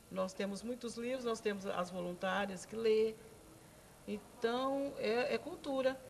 Nós temos muitos livros, nós temos as voluntárias que lê. Então, é cultura.